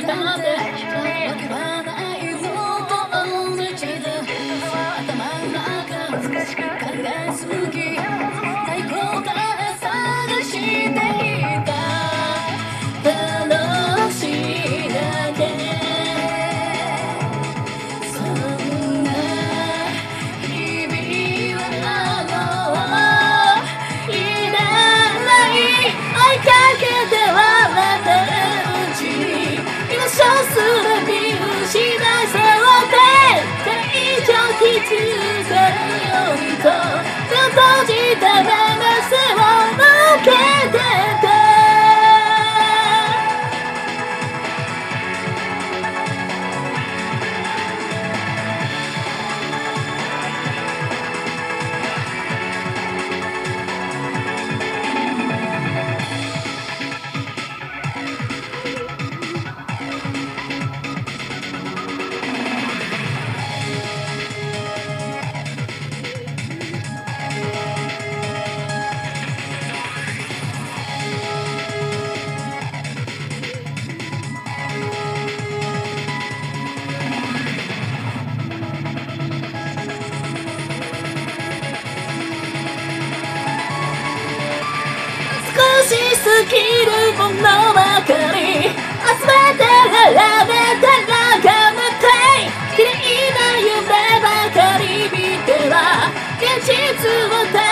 なんてわけはないぞと思い散る頭の中難しく考えすぎない答え探していた楽しいだけそんな日々はもういらない追いかけて笑ってるうちに今少数で見失い背負ってこれ以上気づけるようにと手を閉じた目が背を向けてた少し過ぎるものばかり集めて並べて眺めて綺麗な夢ばかり見ては現実を